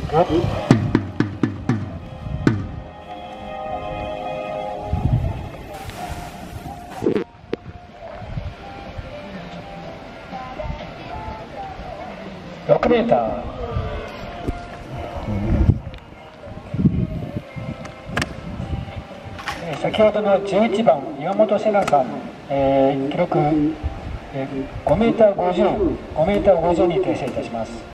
6メーター。先ほどの11番岩本瀬奈さん、記録5メーター50に訂正いたします。